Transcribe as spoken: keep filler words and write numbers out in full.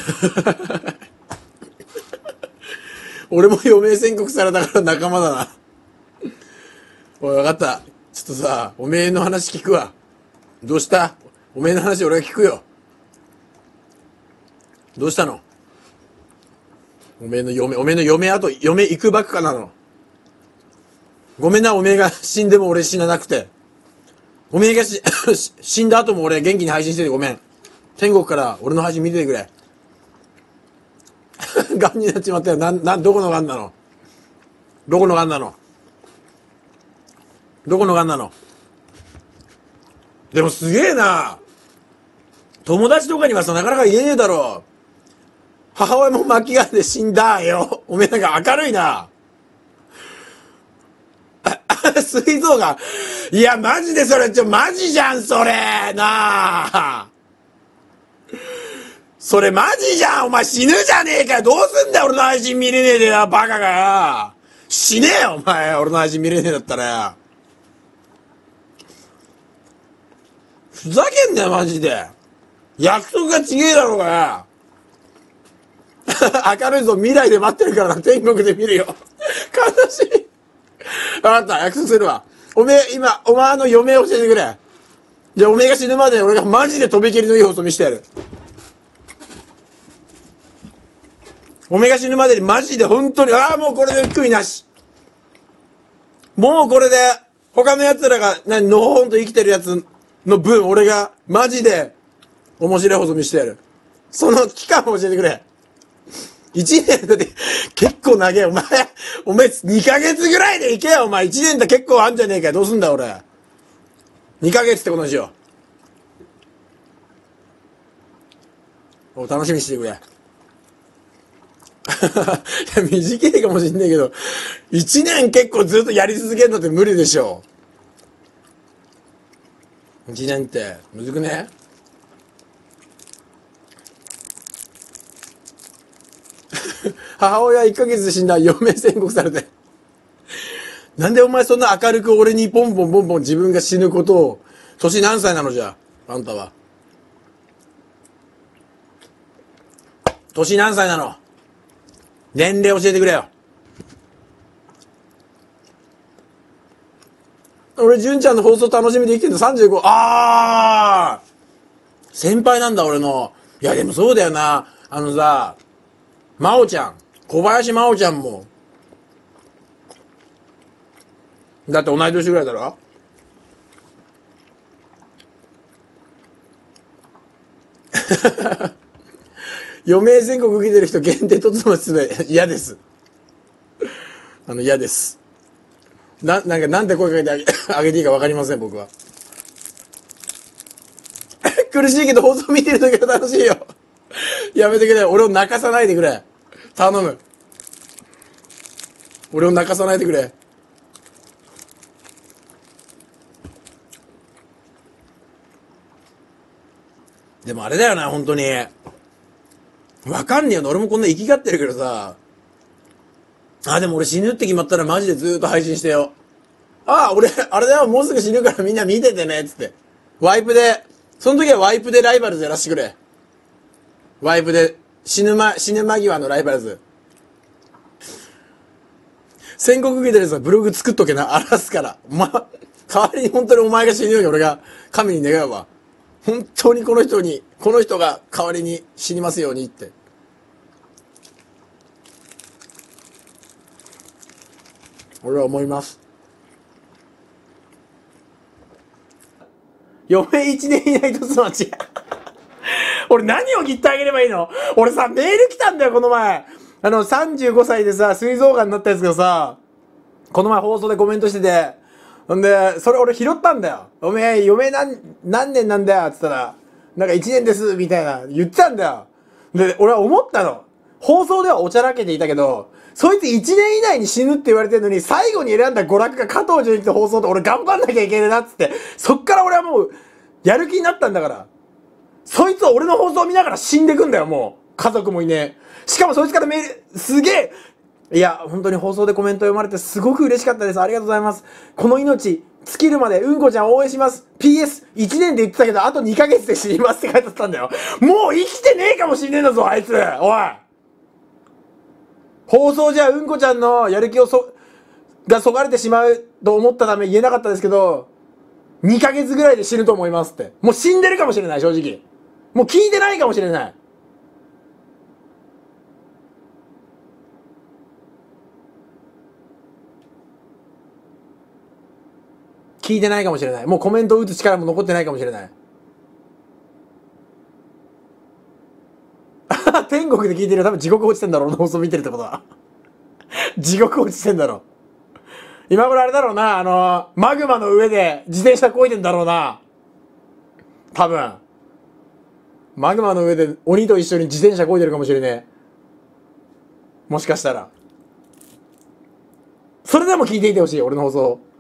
俺も余命宣告されたから仲間だな。おい、わかった。ちょっとさ、おめえの話聞くわ。どうした？おめえの話俺が聞くよ。どうしたの？おめえの嫁、おめえの嫁あと、嫁行くばっかなの。ごめんな、おめえが死んでも俺死ななくて。おめえがし死んだ後も俺元気に配信しててごめん。天国から俺の配信見ててくれ。ガンになっちまったよ。なん、なん、どこのガンなの？どこのガンなの？どこのガンなの？でもすげえな。友達とかにはさ、なかなか言えねえだろ。母親も末期がんで死んだよ。おめえなんか明るいな。膵臓がん。いや、マジでそれ、ちょ、マジじゃん、それなあ。それマジじゃん。お前死ぬじゃねえかよ。どうすんだよ、俺の配信見れねえでよ、バカがよ。死ねえよ、お前。俺の配信見れねえだったらよ。ふざけんなよ、マジで。約束が違えだろうがよ。明るいぞ、未来で待ってるからな、天国で見るよ。悲しい。わかった、約束するわ。おめえ、今、お前の嫁教えてくれ。じゃあ、おめえが死ぬまで俺がマジでとびきりのいい放送見してやる。おめえが死ぬまでにマジで本当に、ああ、もうこれで悔いなし。もうこれで、他の奴らが、なに、のほほんと生きてる奴の分、俺がマジで面白い放送見してやる。その期間を教えてくれ。一年だって結構長え。お前、お前にかげつぐらいで行けよ。お前一年だ結構あんじゃねえかよ。どうすんだよ俺。にかげつってことにしよう。お楽しみにしてくれ。いや、短いかもしんねえけど、一年結構ずっとやり続けるのって無理でしょ。一年って、むずくね？母親いっかげつで死んだ。余命宣告されて。なんでお前そんな明るく俺にポンポンポンポン自分が死ぬことを、年何歳なのじゃ、あんたは。年何歳なの？年齢教えてくれよ。俺、純ちゃんの放送楽しみで生きてるのさんじゅうご。ああ先輩なんだ俺の。いやでもそうだよな。あのさ、真央ちゃん。小林真央ちゃんも。だって同い年ぐらいだろ？余命宣告受けてる人限定突の失礼。嫌です。あの、嫌です。な、なんか、なんて声かけてあげ、あげていいかわかりません、僕は。苦しいけど放送見てるときは楽しいよ。やめてくれ。俺を泣かさないでくれ。頼む。俺を泣かさないでくれ。でもあれだよな、本当に。わかんねえよな。俺もこんな生きがってるけどさ。あ、でも俺死ぬって決まったらマジでずーっと配信してよ。ああ、俺、あれだよ、もうすぐ死ぬからみんな見ててね、つって。ワイプで、その時はワイプでライバルズやらしてくれ。ワイプで、死ぬま、死ぬ間際のライバルズ。宣告受けてるやつはブログ作っとけな、荒らすから。お前、代わりに本当にお前が死ぬように俺が神に願うわ。本当にこの人に、この人が代わりに死にますようにって。俺は思います。余命一年以内とすのち。俺何を切ってあげればいいの？俺さ、メール来たんだよ、この前。あの、さんじゅうごさいでさ、膵臓がんになったやつがさ、この前放送でコメントしてて、ほんで、それ俺拾ったんだよ。おめえ、余命何、何年なんだよ、つったら、なんかいちねんです、みたいな、言ってたんだよ。で、俺は思ったの。放送ではおちゃらけていたけど、そいついちねん以内に死ぬって言われてるのに、最後に選んだ娯楽が加藤純一の放送で俺頑張んなきゃいけねえなっつって、そっから俺はもう、やる気になったんだから。そいつは俺の放送を見ながら死んでくんだよ、もう。家族もいねえ。しかもそいつからメール、すげえいや、本当に放送でコメント読まれてすごく嬉しかったです。ありがとうございます。この命、 尽きるまでうんこちゃん応援します。ピーエスいち 年で言ってたけど、あとにかげつで死にますって書いてあったんだよ。もう生きてねえかもしんねえんだぞ、あいつ。おい。放送じゃうんこちゃんのやる気をそ、がそがれてしまうと思ったため言えなかったですけど、にかげつぐらいで死ぬと思いますって。もう死んでるかもしれない、正直。もう聞いてないかもしれない。聞いてないかもしれない。もうコメントを打つ力も残ってないかもしれない。天国で聞いてるよ。多分地獄落ちてんだろうな、放送見てるってことは。地獄落ちてんだろう。今頃あれだろうな、あのー、マグマの上で自転車漕いでんだろうな。多分。マグマの上で鬼と一緒に自転車漕いでるかもしれねえ。もしかしたら。それでも聞いていてほしい、俺の放送。